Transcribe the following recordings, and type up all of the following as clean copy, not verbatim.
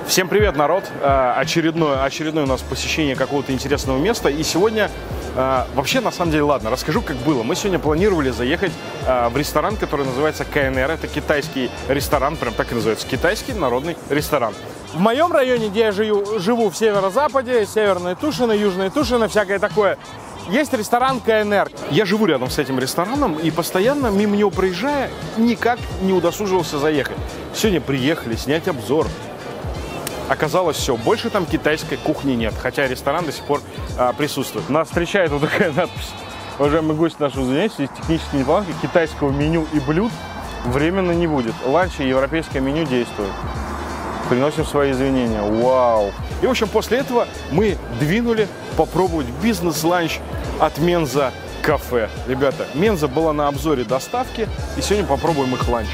Всем привет, народ! Очередное у нас посещение какого-то интересного места. И сегодня, вообще, на самом деле, ладно, расскажу, как было. Мы сегодня планировали заехать в ресторан, который называется КНР. Это китайский ресторан, прям так и называется, китайский народный ресторан. В моем районе, где я живу в северо-западе, Северная Тушино, Южная Тушино, всякое такое, есть ресторан КНР. Я живу рядом с этим рестораном и постоянно мимо него проезжая, никак не удосуживался заехать. Сегодня приехали снять обзор. Оказалось, все, больше там китайской кухни нет, хотя ресторан до сих пор присутствует. Нас встречает вот такая надпись: уважаемый гость, нашего извиняюсь, здесь технические неполадки, китайского меню и блюд временно не будет. Ланч и европейское меню действует. Приносим свои извинения. Вау! И, в общем, после этого мы двинули попробовать бизнес-ланч от Менза кафе. Ребята, Менза была на обзоре доставки, и сегодня попробуем их ланч.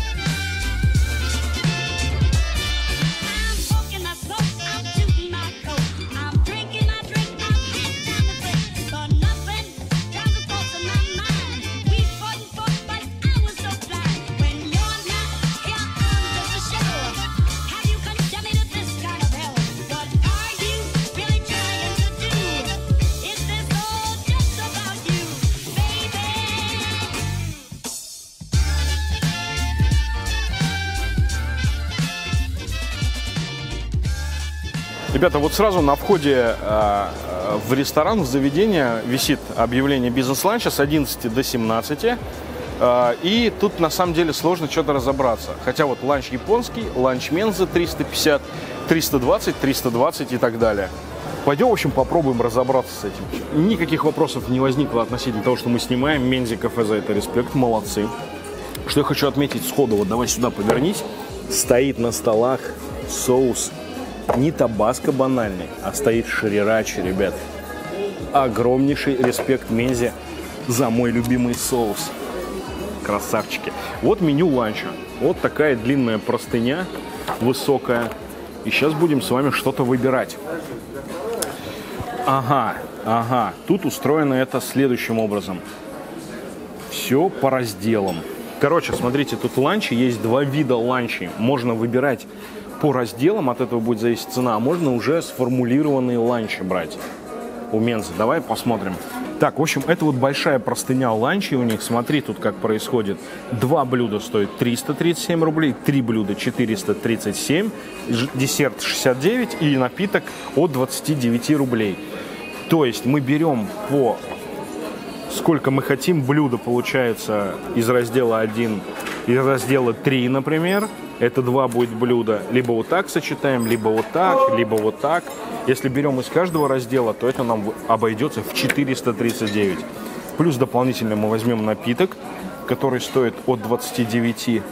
Ребята, вот сразу на входе в ресторан, в заведение висит объявление бизнес-ланча с 11 до 17. И тут на самом деле сложно что-то разобраться. Хотя вот ланч японский, ланч Менза 350, 320, 320 и так далее. Пойдем, в общем, попробуем разобраться с этим. Никаких вопросов не возникло относительно того, что мы снимаем. Мензе кафе за это респект, молодцы. Что я хочу отметить сходу, вот давай сюда повернись. Стоит на столах соус. Не табаско банальный, а стоит шрирачи, ребят. Огромнейший респект Мензе за мой любимый соус. Красавчики. Вот меню ланча. Вот такая длинная простыня, высокая. И сейчас будем с вами что-то выбирать. Ага. Тут устроено это следующим образом. Все по разделам. Короче, смотрите, тут ланчи, есть два вида ланчей. Можно выбирать по разделам, от этого будет зависеть цена, а можно уже сформулированные ланчи брать у Менза. Давай посмотрим. Так, в общем, это вот большая простыня ланчей у них. Смотри, тут как происходит. 2 блюда стоят 337 рублей, 3 блюда 437, десерт 69 и напиток от 29 рублей. То есть мы берем по сколько мы хотим. Блюдо получается из раздела 1, из раздела 3, например. Это 2 будет блюда. Либо вот так сочетаем, либо вот так, либо вот так. Если берем из каждого раздела, то это нам обойдется в 439. Плюс дополнительно мы возьмем напиток, который стоит от 29.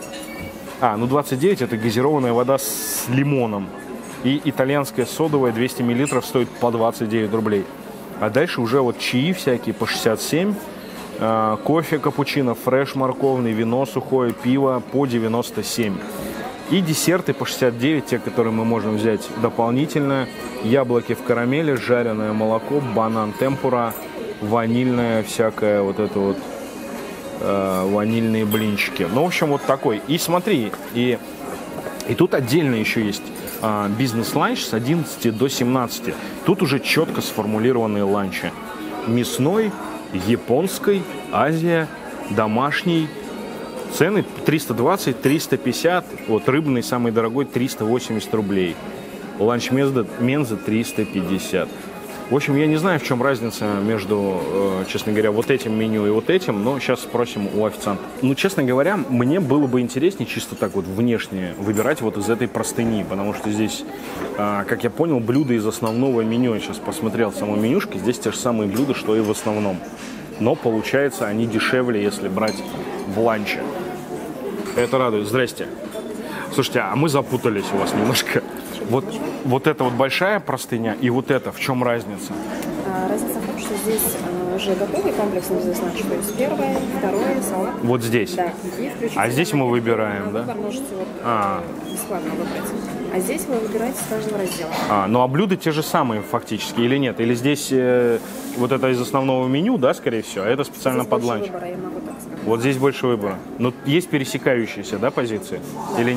29 это газированная вода с лимоном. И итальянская содовая 200 мл стоит по 29 рублей. А дальше уже вот чаи всякие по 67. Кофе, капучино, фреш морковный, вино сухое, пиво по 97. И десерты по 69, те, которые мы можем взять дополнительно. Яблоки в карамели, жареное молоко, банан темпура, ванильное всякое, вот это вот, ванильные блинчики. Ну, в общем, вот такой. И смотри, и тут отдельно еще есть бизнес-ланч с 11 до 17. Тут уже четко сформулированные ланчи. Мясной, японской, Азия, домашний. Цены 320, 350, вот рыбный самый дорогой 380 рублей. Ланч Менза 350. В общем, я не знаю, в чем разница между, честно говоря, вот этим меню и вот этим, но сейчас спросим у официанта. Ну, честно говоря, мне было бы интереснее чисто так вот внешне выбирать вот из этой простыни, потому что здесь, как я понял, блюда из основного меню. Я сейчас посмотрел саму менюшку, здесь те же самые блюда, что и в основном. Но получается, они дешевле, если брать в ланче. Это радует. Здрасте. Слушайте, а мы запутались у вас немножко. Вот это вот большая простыня и вот это, в чем разница? Разница в том, что здесь уже готовый комплекс бизнес-ланч, то есть первое, второе, салат. Вот здесь? Да. А здесь мы выбираем, да? Выбор можете бесплатно выбрать. А здесь вы выбираете с каждого раздела. Ну а блюда те же самые фактически или нет? Или здесь вот это из основного меню, да, скорее всего, а это специально здесь под ланч? Выбора, я могу так сказать. Вот здесь больше выбора. Но есть пересекающиеся, да, позиции? Да. Или нет?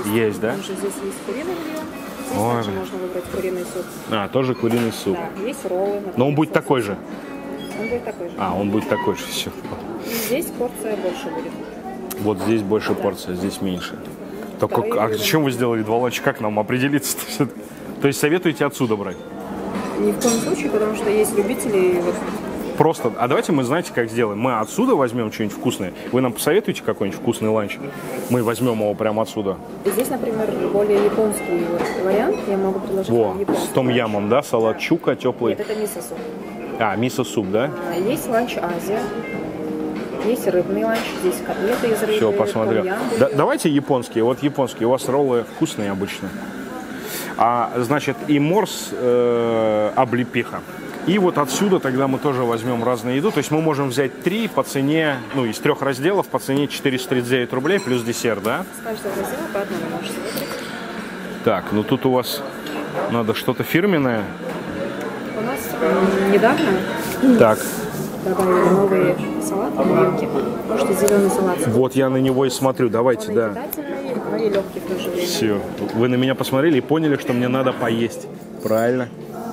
Есть, да? Также здесь есть куриный бульон. Здесь Ой, также блин. можно выбрать куриный суп. А, тоже куриный суп. Да, есть роллы. Например, Но он будет с такой лососем. же. Он будет такой же. А, он будет такой же, все. И здесь порция больше будет. Вот здесь больше порция, здесь меньше. Так, Вторые а блюда. зачем вы сделали два ланча? Как нам определиться? То есть советуете отсюда брать? Ни в коем случае, потому что есть любители. И вот Просто, а давайте мы, знаете, как сделаем? Мы отсюда возьмем что-нибудь вкусное. Вы нам посоветуете какой-нибудь вкусный ланч? Мы возьмем его прямо отсюда. здесь, например, более японский вот вариант. Я могу предложить Во, вам с японский том ланч. ямом, да? Салат чука теплый. Нет, это мисо-суп. А, мисо-суп, да? Есть ланч Азия. Есть рыбный ланч. Здесь котлеты из рыбы. Все, посмотрел. том-ям Давайте японские. Вот японские. У вас роллы вкусные обычно. А, значит, и морс облепиха. И вот отсюда тогда мы тоже возьмем разную еду. То есть мы можем взять 3 по цене, ну, из 3 разделов по цене 439 рублей плюс десерт, да? С каждого раздела по одному можете выбрать. Так, ну тут у вас надо что-то фирменное. У нас недавно Так, добавили новые салаты, новинки. Можете зеленый салат. вот я на него и смотрю. Давайте, Он да. и питательный, но и легкий в то же время. Все. Вы на меня посмотрели и поняли, что мне надо поесть. Правильно.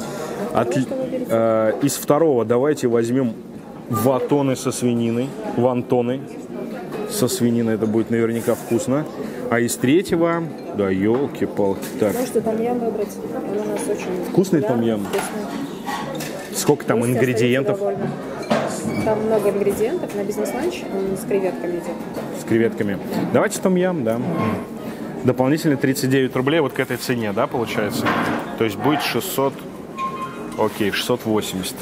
Из второго давайте возьмем ватоны со свининой. Вантоны со свининой. Это будет наверняка вкусно. А из третьего, да, елки-палки. Так, Можете том-ям выбрать. Он у нас очень Вкусный популярный, том-ям? вкусный. сколько там Гости ингредиентов? остаются довольны. Там много ингредиентов. На бизнес-ланч он с креветками идет. С креветками. Давайте том-ям, да. Дополнительно 39 рублей вот к этой цене, да, получается? То есть будет 600, окей, 680.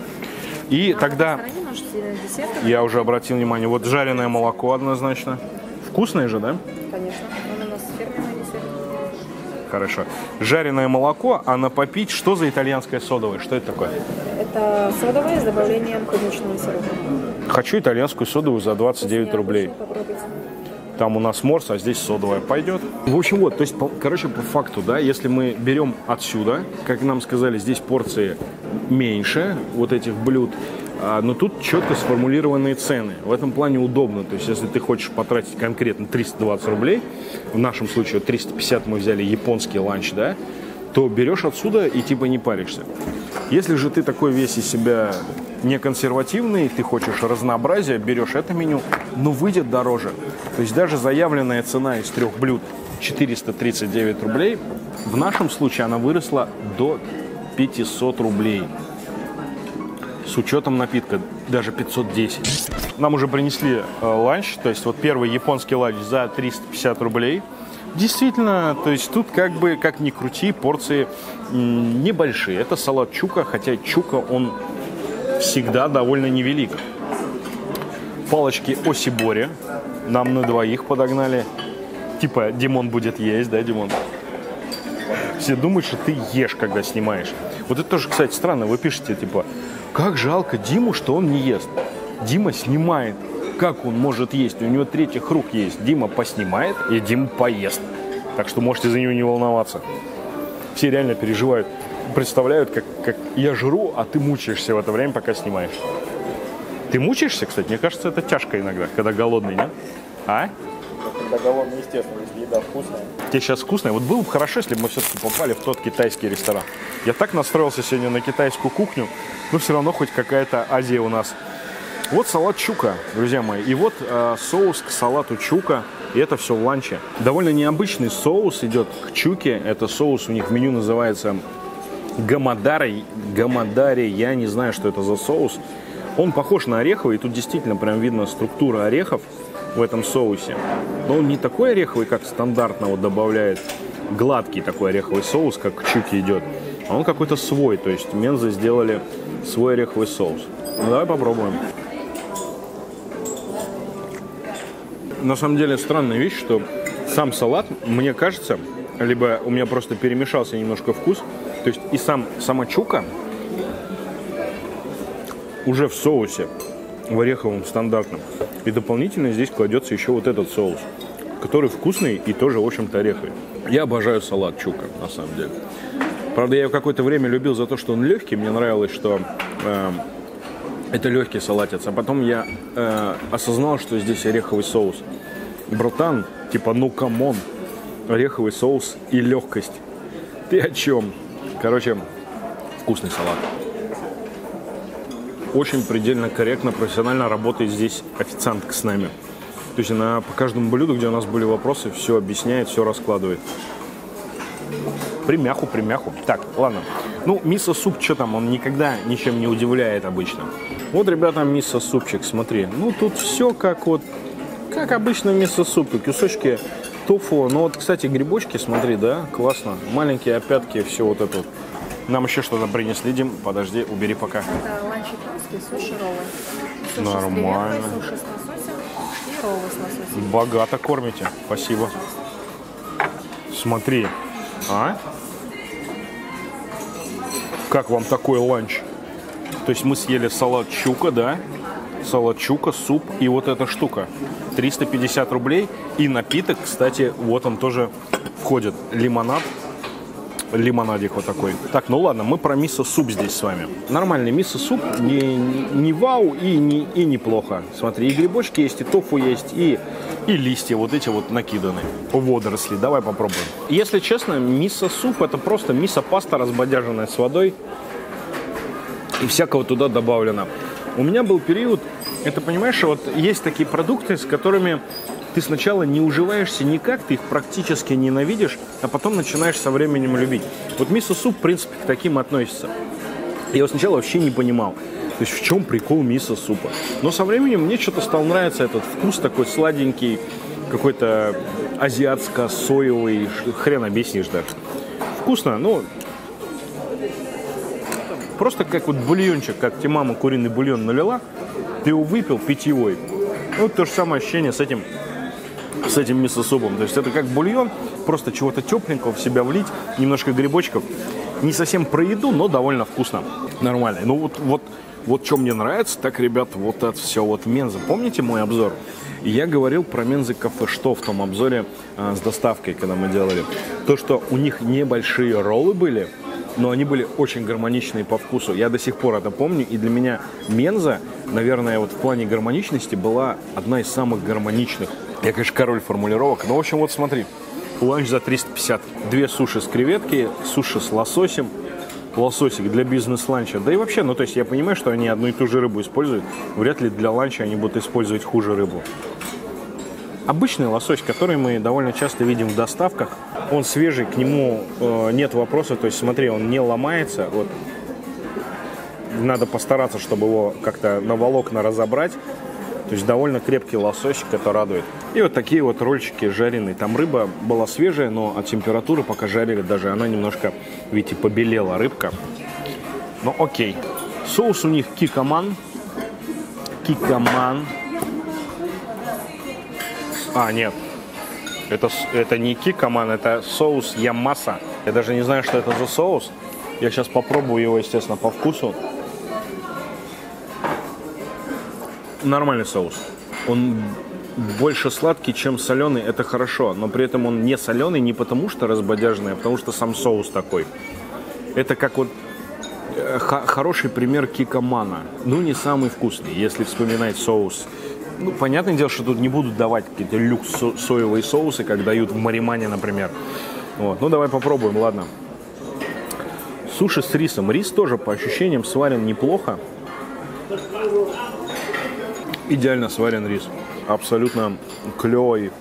И тогда, На стороне можете десерт. я уже обратил внимание, вот жареное молоко однозначно. Вкусное же, да? Конечно. Он у нас фирменный десерт. Хорошо. Жареное молоко, а на попить что за итальянское содовое? Что это такое? Это содовое с добавлением клубничного сиропа. Хочу итальянскую содовую за 29 Вкуснее рублей. обычно, попробуйте. Там у нас морс, а здесь содовая пойдет. В общем, вот, то есть, короче, по факту, да, если мы берем отсюда, как нам сказали, здесь порции меньше вот этих блюд, но тут четко сформулированные цены. В этом плане удобно. То есть, если ты хочешь потратить конкретно 320 рублей, в нашем случае 350 мы взяли японский ланч, да, то берешь отсюда и типа не паришься. Если же ты такой весь из себя не консервативный, ты хочешь разнообразия, берешь это меню, но выйдет дороже. То есть даже заявленная цена из 3 блюд 439 рублей, в нашем случае она выросла до 500 рублей. С учетом напитка даже 510. Нам уже принесли ланч, то есть вот первый японский ланч за 350 рублей. Действительно, то есть тут как бы, как ни крути, порции небольшие. Это салат чука, хотя чука он всегда довольно невелик. Палочки осибори нам на двоих подогнали. Типа Димон будет есть, да, Димон? Все думают, что ты ешь, когда снимаешь. Вот это тоже, кстати, странно. Вы пишете, типа, как жалко Диму, что он не ест. Дима снимает. Как он может есть? У него третьих рук есть. Дима поснимает, и Дима поест. Так что можете за него не волноваться. Все реально переживают. Представляют, как я жру, а ты мучаешься в это время, пока снимаешь. Ты мучаешься, кстати? Мне кажется, это тяжко иногда, когда голодный, нет? А? Когда голодный, естественно, если еда вкусная. Тебе сейчас вкусно? Вот было бы хорошо, если бы мы все-таки попали в тот китайский ресторан. Я так настроился сегодня на китайскую кухню, но все равно хоть какая-то Азия у нас. Вот салат чука, друзья мои. И вот соус к салату чука. И это все в ланче. Довольно необычный соус идет к чуке. Это соус у них в меню называется гамадари. Гамадари, я не знаю, что это за соус. Он похож на ореховый. И тут действительно прям видно структура орехов в этом соусе. Но он не такой ореховый, как стандартно вот добавляет гладкий такой ореховый соус, как к чуке идет. А он какой-то свой. То есть мензы сделали свой ореховый соус. Ну давай попробуем. На самом деле странная вещь, что сам салат, мне кажется, либо у меня просто перемешался немножко вкус, то есть и сама чука уже в соусе, в ореховом стандартном. И дополнительно здесь кладется еще вот этот соус, который вкусный и тоже, в общем-то, ореховый. Я обожаю салат чука, на самом деле. Правда, я его какое-то время любил за то, что он легкий. Мне нравилось, что это легкий салатец. А потом я осознал, что здесь ореховый соус. Братан, типа, ну камон. ореховый соус и легкость. Ты о чем? Короче, вкусный салат. Очень предельно корректно, профессионально работает здесь официантка с нами. То есть она по каждому блюду, где у нас были вопросы, все объясняет, все раскладывает. Примяху. Так, ладно. Ну, мисо-суп, что там, он никогда ничем не удивляет обычно. Вот, ребята, мисо-супчик, смотри. Ну, тут все как обычно в мисо-супе. Кусочки тофу. Ну, вот, кстати, грибочки, смотри, да, классно. Маленькие опятки, все вот это вот. Нам еще что-то принесли, Дим. Подожди, убери пока. Это ланч японский, суши-роллы. Суши Нормально. с креветкой, суши с лососем и роллы с лососем. Богато кормите. Спасибо. Смотри. А? Как вам такой ланч? То есть мы съели салат чука, да? Салат чука, суп и вот эта штука. 350 рублей. И напиток, кстати, вот он тоже входит. Лимонад. Лимонадик вот такой. Так, ну ладно, мы про мисо-суп здесь с вами. Нормальный мисо-суп, не вау и неплохо. Смотри, и грибочки есть, и тофу есть, и листья вот эти вот накиданы. Водоросли, давай попробуем. Если честно, мисо-суп это просто мисо-паста, разбодяженная с водой. И всякого туда добавлено. У меня был период, это понимаешь, вот есть такие продукты, с которыми ты сначала не уживаешься никак, ты их практически ненавидишь, а потом начинаешь со временем любить. Вот мисо-суп, в принципе, к таким относится. Я его сначала вообще не понимал. То есть в чем прикол мисо-супа? Но со временем мне что-то стал нравиться этот вкус такой сладенький, какой-то азиатско-соевый, хрен объяснишь даже. Вкусно, но просто как вот бульончик, как тебе мама куриный бульон налила, ты его выпил питьевой. Вот то же самое ощущение с этим мисо-супом. То есть это как бульон, просто чего-то тепленького в себя влить, немножко грибочков. Не совсем про еду, но довольно вкусно. Нормально. Ну вот что мне нравится, так, ребят, вот это все. Вот Менза. Помните мой обзор? Я говорил про Менза кафе, что в том обзоре с доставкой, когда мы делали. То, что у них небольшие роллы были, но они были очень гармоничные по вкусу. Я до сих пор это помню. И для меня Менза, наверное, вот в плане гармоничности была одна из самых гармоничных. Я, конечно, король формулировок. Но, в общем, вот смотри. Ланч за 350. 2 суши с креветки, суши с лососем. Лососик для бизнес-ланча. Да и вообще, ну, то есть я понимаю, что они одну и ту же рыбу используют. Вряд ли для ланча они будут использовать хуже рыбу. Обычный лосось, который мы довольно часто видим в доставках, он свежий, к нему нет вопроса. То есть, смотри, он не ломается. Вот. Надо постараться, чтобы его как-то на волокна разобрать. То есть довольно крепкий лососик, это радует. И вот такие вот рольчики жареные. Там рыба была свежая, но от температуры, пока жарили, даже она немножко, видите, побелела рыбка. Ну окей. Соус у них киккоман. А, нет. Это не киккоман, это соус ямаса. Я даже не знаю, что это за соус. Я сейчас попробую его, естественно, по вкусу. Нормальный соус. Он больше сладкий, чем соленый, это хорошо. Но при этом он не соленый не потому, что разбодяженный, а потому что сам соус такой. Это как вот хороший пример киккомана. Ну, не самый вкусный, если вспоминать соус. Ну, понятное дело, что тут не будут давать какие-то люкс-соевые соусы, как дают в Маримане, например. Вот. Ну, давай попробуем, ладно. Суши с рисом. Рис тоже, по ощущениям, сварен неплохо. Идеально сварен рис. Абсолютно клевый.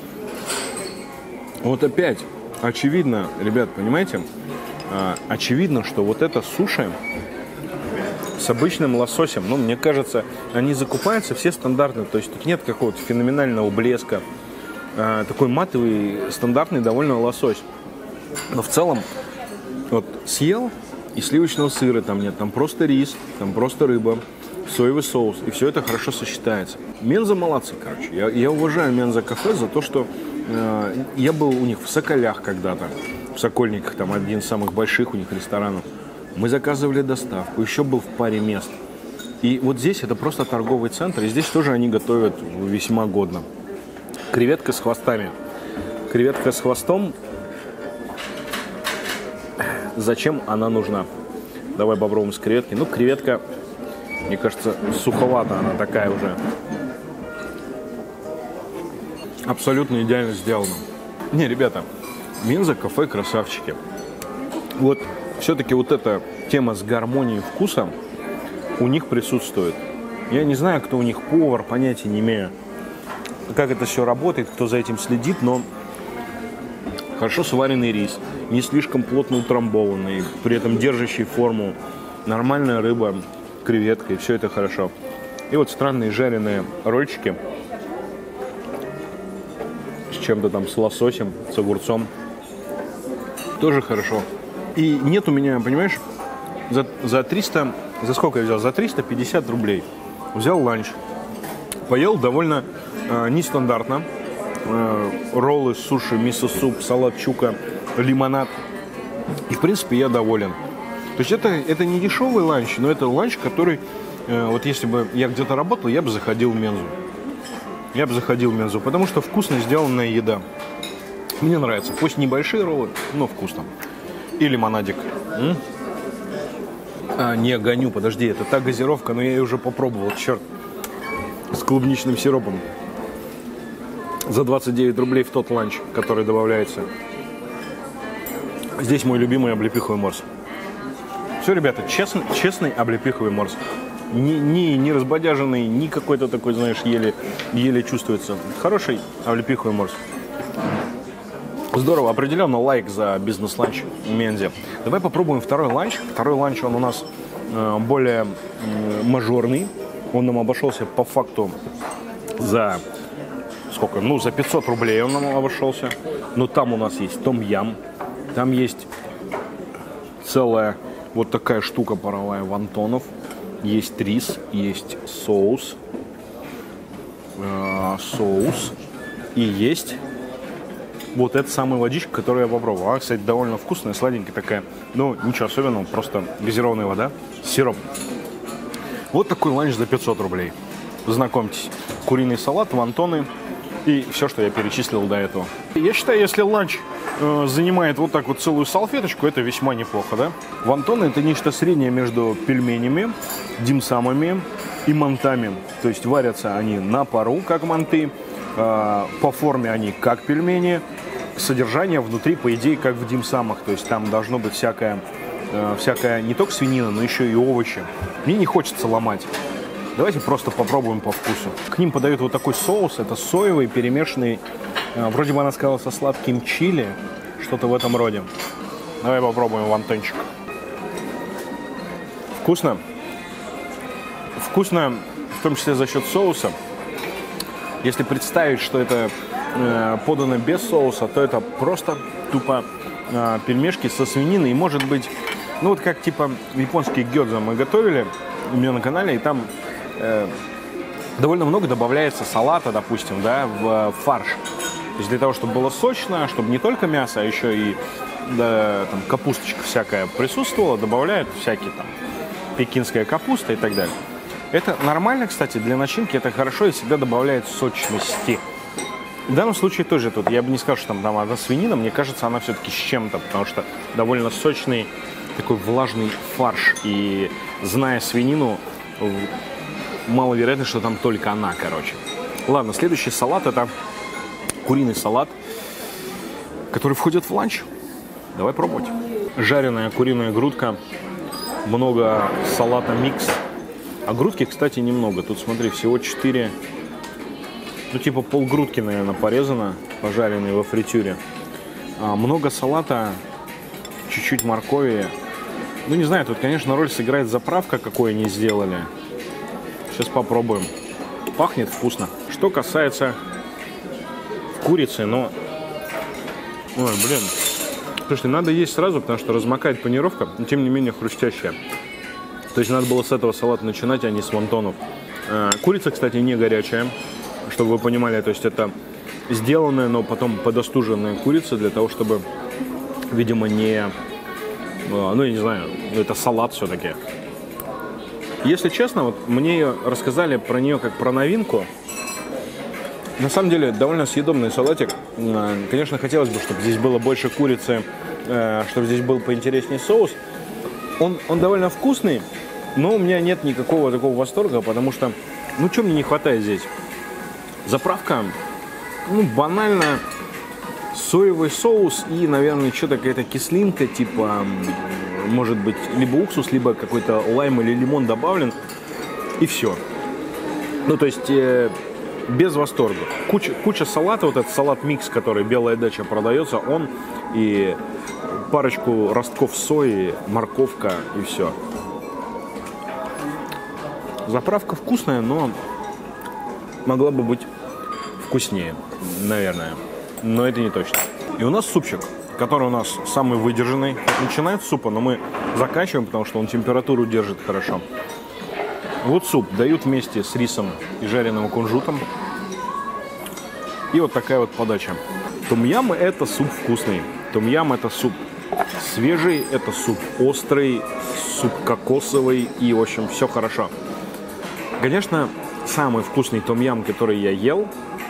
Вот опять, очевидно, ребят, понимаете? Очевидно, что вот это суши с обычным лососем, ну, мне кажется, они закупаются все стандартно. То есть тут нет какого-то феноменального блеска. Такой матовый, стандартный довольно лосось. Но в целом, вот съел, и сливочного сыра там нет. Там просто рис, там просто рыба, соевый соус, и все это хорошо сочетается. Менза молодцы, короче. Я уважаю Менза кафе за то, что я был у них в Соколях когда-то, в Сокольниках, там один из самых больших у них ресторанов. Мы заказывали доставку, еще был в паре мест. И вот здесь это просто торговый центр, и здесь тоже они готовят весьма годно. Креветка с хвостами. Креветка с хвостом. Зачем она нужна? Давай попробуем с креветки. Ну, креветка, мне кажется, суховата она такая уже. Абсолютно идеально сделана. Не, ребята, Менза кафе красавчики. Вот все-таки вот эта тема с гармонией вкуса у них присутствует. Я не знаю, кто у них повар, понятия не имею, как это все работает, кто за этим следит, но хорошо сваренный рис, не слишком плотно утрамбованный, при этом держащий форму, нормальная рыба, креветка, и все это хорошо. И вот странные жареные рольчики с чем-то там, с лососем, с огурцом. Тоже хорошо. И нет у меня, понимаешь, за 300, за сколько я взял? За 350 рублей. Взял ланч. Поел довольно нестандартно. Роллы, суши, мисо-суп, салат чука, лимонад. И, в принципе, я доволен. То есть это не дешевый ланч, но это ланч, который, вот если бы я где-то работал, я бы заходил в Мензу. Я бы заходил в Мензу, потому что вкусно сделанная еда. Мне нравится. Пусть небольшие роллы, но вкусно. И лимонадик. Не гоню, подожди, это та газировка, но я ее уже попробовал, черт. С клубничным сиропом. За 29 рублей в тот ланч, который добавляется. Здесь мой любимый облепиховый морс. Все, ребята, честный облепиховый морс. Не разбодяженный, не какой-то такой, знаешь, еле чувствуется. Хороший облепиховый морс. Здорово, определенно лайк за бизнес-ланч в Мензе. Давай попробуем второй ланч. Второй ланч, он у нас более мажорный. Он нам обошелся по факту за сколько? Ну, за 500 рублей он нам обошелся. Но там у нас есть том-ям. Там есть целая вот такая штука паровая вонтонов. Есть рис, есть соус. И есть вот эта самая водичка, которую я попробовал. Она, кстати, довольно вкусная, сладенькая такая. Ну, ничего особенного, просто газированная вода с сиропом. Вот такой ланч за 500 рублей. Знакомьтесь, куриный салат, вонтоны и все, что я перечислил до этого. Я считаю, если ланч занимает вот так вот целую салфеточку, это весьма неплохо, да? Вонтоны — это нечто среднее между пельменями, димсамами и мантами. То есть варятся они на пару, как манты, по форме они как пельмени, содержание внутри, по идее, как в димсамах. То есть там должно быть всякая не только свинина, но еще и овощи. Мне не хочется ломать. Давайте просто попробуем по вкусу. К ним подают вот такой соус. Это соевый, перемешанный. Вроде бы она сказала со сладким чили. Что-то в этом роде. Давай попробуем вонтончик. Вкусно. Вкусно, в том числе за счет соуса. Если представить, что это подано без соуса, то это просто тупо пельмешки со свининой. И может быть, ну вот как типа японские гёдза мы готовили у меня на канале, и там довольно много добавляется салата, допустим, да, в фарш. То есть для того, чтобы было сочно, чтобы не только мясо, а еще и да, там, капусточка всякая присутствовала, добавляют всякие там пекинская капуста и так далее. Это нормально, кстати, для начинки это хорошо и всегда добавляет сочности. В данном случае тоже тут, я бы не сказал, что там одна свинина, мне кажется, она все-таки с чем-то, потому что довольно сочный такой влажный фарш. И зная свинину, маловероятно, что там только она, короче. Ладно, следующий салат — это куриный салат, который входит в ланч. Давай пробовать. Жареная куриная грудка, много салата микс. А грудки, кстати, немного. Тут, смотри, всего 4, ну, типа полгрудки, наверное, порезано, пожаренные во фритюре. Много салата, чуть-чуть моркови. Ну, не знаю, тут, конечно, роль сыграет заправка, какую они сделали. Сейчас попробуем. Пахнет вкусно. Что касается курицы, но... Ой, блин. Слушайте, надо есть сразу, потому что размокает панировка, но тем не менее хрустящая. То есть надо было с этого салата начинать, а не с вонтонов. Курица, кстати, не горячая, чтобы вы понимали. То есть это сделанная, но потом подостуженная курица для того, чтобы, видимо, не... Ну, я не знаю, это салат все-таки. Если честно, вот мне рассказали про нее как про новинку. На самом деле, довольно съедобный салатик. Конечно, хотелось бы, чтобы здесь было больше курицы, чтобы здесь был поинтереснее соус. Он довольно вкусный, но у меня нет никакого такого восторга, потому что, ну, что мне не хватает здесь? Заправка, ну, банально соевый соус и, наверное, что-то какая-то кислинка, типа, может быть, либо уксус, либо какой-то лайм или лимон добавлен, и все. Ну, то есть, без восторга. Куча салата, вот этот салат-микс, который «Белая дача» продается, он и парочку ростков сои, морковка и все. Заправка вкусная, но могла бы быть вкуснее, наверное. Но это не точно. И у нас супчик, который у нас самый выдержанный. Начинает с супа, но мы заканчиваем, потому что он температуру держит хорошо. Вот суп дают вместе с рисом и жареным кунжутом. И вот такая вот подача. Том-ям – это суп вкусный. Том-ям – это суп свежий, это суп острый, суп кокосовый. И, в общем, все хорошо. Конечно, самый вкусный том-ям, который я ел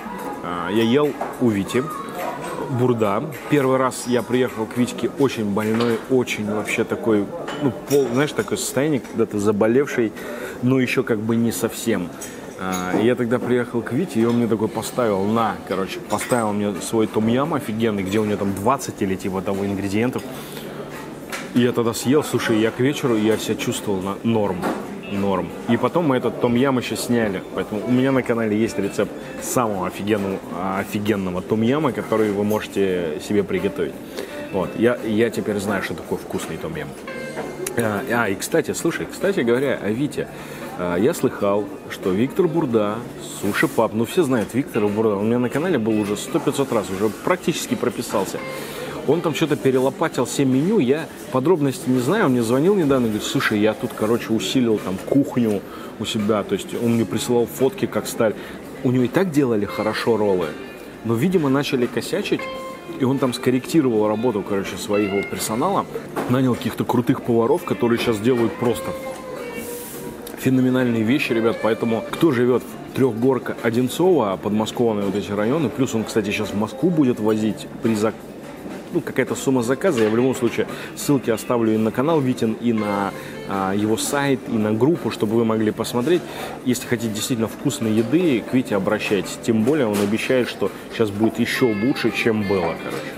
у Вити. Бурда. Первый раз я приехал к Витьке очень больной, очень вообще такой, ну, знаешь, такое состояние, когда ты заболевший, но еще как бы не совсем. Я тогда приехал к Вите, и он мне такой поставил мне свой том-ям офигенный, где у него там 20 или типа того ингредиентов. И я тогда съел, слушай, я к вечеру, я себя чувствовал норм. И потом мы этот том-ям еще сняли. Поэтому у меня на канале есть рецепт самого офигенного том-яма, который вы можете себе приготовить. Вот. Я теперь знаю, что такое вкусный том-ям. И, кстати говоря, о Вите. Я слыхал, что Виктор Бурда, суши-паб, ну все знают Виктора Бурда, он у меня на канале был уже 100-500 раз, уже практически прописался. Он там что-то перелопатил 7 меню, я подробности не знаю, он мне звонил недавно, говорит, слушай, я тут, усилил там кухню у себя, то есть он мне присылал фотки, как сталь. У него и так делали хорошо роллы, но, видимо, начали косячить, и он там скорректировал работу, своего персонала, нанял каких-то крутых поваров, которые сейчас делают просто феноменальные вещи, ребят, поэтому кто живет в Трехгорка, Одинцово, подмосковные вот эти районы, плюс он, кстати, сейчас в Москву будет возить при какая-то сумма заказа, я в любом случае ссылки оставлю и на канал Витин, и на его сайт, и на группу, чтобы вы могли посмотреть. Если хотите действительно вкусной еды, к Вите обращайтесь. Тем более он обещает, что сейчас будет еще лучше, чем было,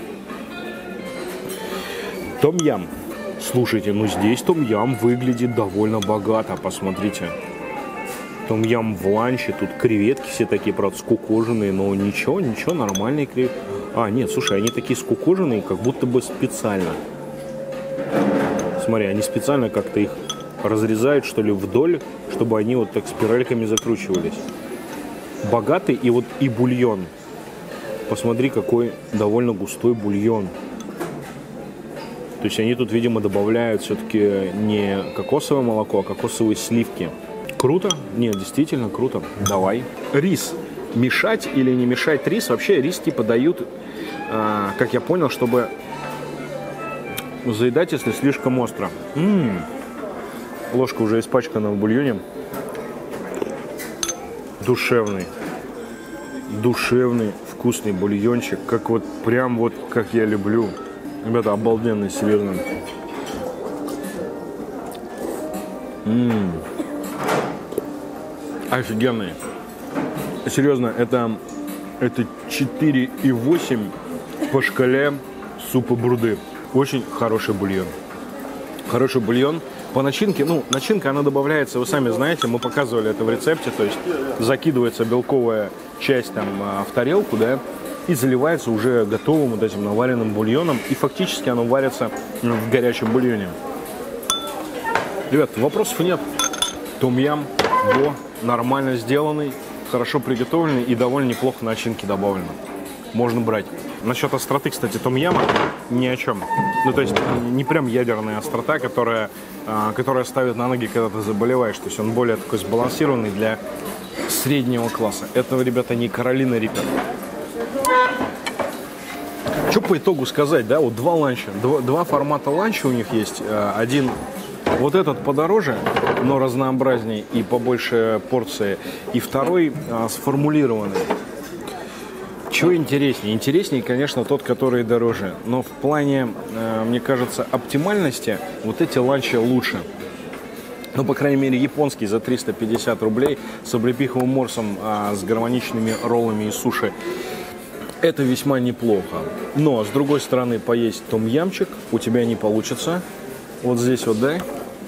Том-ям. Слушайте, здесь том-ям выглядит довольно богато, посмотрите. Том-ям в ланче, тут креветки все такие, правда, скукоженные, но ничего, нормальные креветки. Нет, слушай, они такие скукоженные, как будто бы специально. Смотри, они специально как-то их разрезают, что ли, вдоль, чтобы они вот так спиральками закручивались. Богатый и бульон. Посмотри, какой довольно густой бульон. То есть они тут, видимо, добавляют все-таки не кокосовое молоко, а кокосовые сливки. Круто? Нет, действительно круто. Давай. Рис. Мешать или не мешать рис? Вообще рис типа дают, как я понял, чтобы заедать, если слишком остро. Ложка уже испачкана в бульоне. Душевный, вкусный бульончик. Как как я люблю. Ребята, обалденный, серьезно. Офигенный. Серьезно, это 4,8 по шкале супа бурды. Очень хороший бульон. Хороший бульон. По начинке, начинка, она добавляется, вы сами знаете, мы показывали это в рецепте, то есть закидывается белковая часть там в тарелку, да, и заливается уже готовым вот этим наваренным бульоном, и фактически оно варится в горячем бульоне. Ребят, вопросов нет. Том-ям, нормально сделанный, хорошо приготовленный и довольно неплохо начинки добавлено. Можно брать. Насчет остроты, кстати, том-яма ни о чем. То есть не прям ядерная острота, которая ставит на ноги, когда ты заболеваешь. То есть он более такой сбалансированный для среднего класса. Это, ребята, не Каролина Риппер. Что по итогу сказать, да? Вот два ланча, два формата ланча у них есть. Один вот этот подороже, но разнообразней и побольше порции. И второй сформулированный. Чего интереснее? Интереснее, конечно, тот, который дороже. Но в плане, мне кажется, оптимальности вот эти ланчи лучше. По крайней мере, японский за 350 рублей с облепиховым морсом, с гармоничными роллами и суши. Это весьма неплохо. Но, с другой стороны, поесть том-ямчик у тебя не получится. Вот здесь вот, да?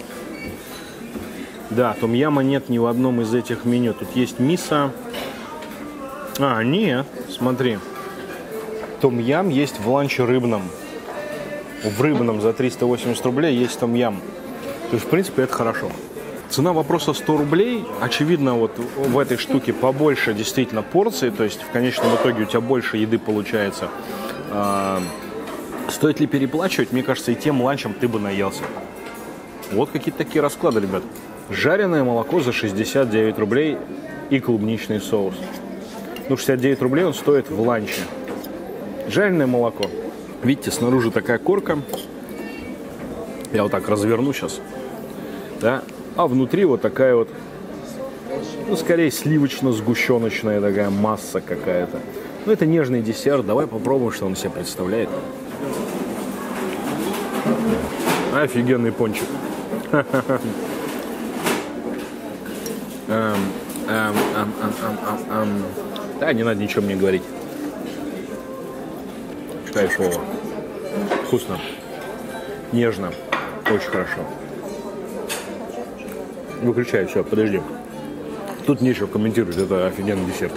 Да, том-яма нет ни в одном из этих меню. Тут есть мисо. А, нет, смотри. Том-ям есть в ланче рыбном. В рыбном за 380 рублей есть том-ям. То есть, в принципе, это хорошо. Цена вопроса 100 рублей. Очевидно, вот в этой штуке побольше действительно порции. То есть, в конечном итоге у тебя больше еды получается. Стоит ли переплачивать? Мне кажется, и тем ланчем ты бы наелся. Вот какие-то такие расклады, ребят. Жареное молоко за 69 рублей и клубничный соус. Ну, 69 рублей он стоит в ланче. Жареное молоко. Видите, снаружи такая корка. Я вот так разверну сейчас. Да? А внутри вот такая вот, ну, скорее сливочно-сгущеночная такая масса какая-то. Ну, это нежный десерт. Давай попробуем, что он из себя представляет. Офигенный пончик. Да, не надо ничего мне говорить. Кайфово. Вкусно. Нежно. Очень хорошо. Выключай, все, подожди. Тут нечего комментировать, это офигенный десерт.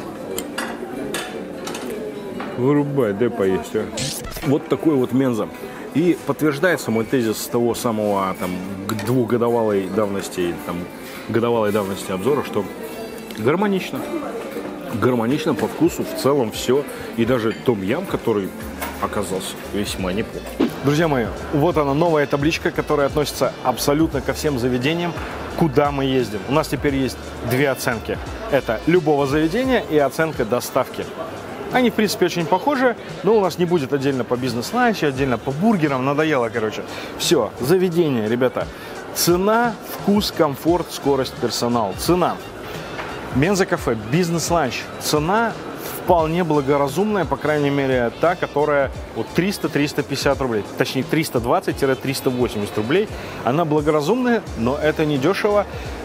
Вырубай, дай поесть, а. Вот такой вот менза. И подтверждается мой тезис с того самого там двухгодовалой давности, там, годовалой давности обзора, что гармонично. Гармонично по вкусу, в целом все. И даже том-ям, который оказался весьма неплох. Друзья мои, вот она, новая табличка, которая относится абсолютно ко всем заведениям, куда мы ездим. У нас теперь есть две оценки. Это любого заведения и оценка доставки. Они, в принципе, очень похожи, но у нас не будет отдельно по бизнес-ланчу, отдельно по бургерам. Надоело, короче. Все, заведение, ребята. Цена, вкус, комфорт, скорость, персонал. Цена. Менза кафе, бизнес-ланч. Цена вполне благоразумная, по крайней мере, та, которая вот 300-350 рублей. Точнее, 320-380 рублей. Она благоразумная, но это не дешево.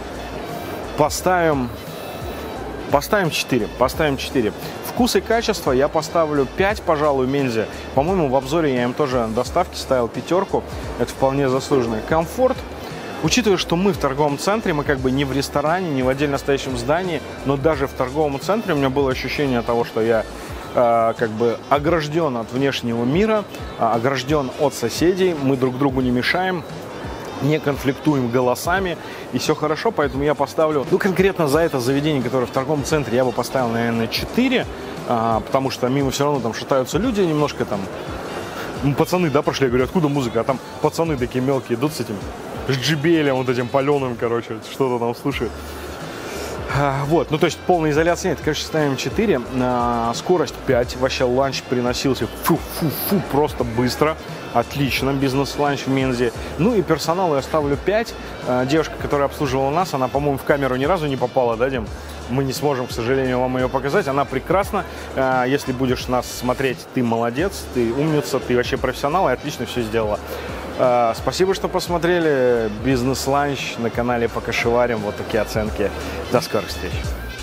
Поставим 4. Поставим 4. Вкус и качество я поставлю 5, пожалуй, Мензе. По-моему, в обзоре я им тоже доставки ставил 5. Это вполне заслуженно. Комфорт. Учитывая, что мы в торговом центре, мы как бы не в ресторане, не в отдельно стоящем здании, но даже в торговом центре у меня было ощущение того, что я как бы огражден от внешнего мира, огражден от соседей, мы друг другу не мешаем, не конфликтуем голосами, и все хорошо, поэтому я поставлю, ну, конкретно за это заведение, которое в торговом центре, я бы поставил, наверное, 4, потому что мимо все равно там шатаются люди немножко там, пацаны, да, прошли, я говорю, откуда музыка, а там пацаны такие мелкие идут с этим, с джибелем вот этим паленым, короче, что-то там слушают. Вот, ну то есть полной изоляции нет, короче, ставим 4, скорость 5, вообще ланч приносился фу-фу-фу, просто быстро, отлично, бизнес-ланч в Мензе. Ну и персоналу я ставлю 5, девушка, которая обслуживала нас, она, по-моему, в камеру ни разу не попала, да, Дим? Мы не сможем, к сожалению, вам ее показать, она прекрасна, если будешь нас смотреть, ты молодец, ты умница, ты вообще профессионал и отлично все сделала. Спасибо, что посмотрели. Бизнес-ланч на канале Покашеварим. Вот такие оценки. До скорых встреч.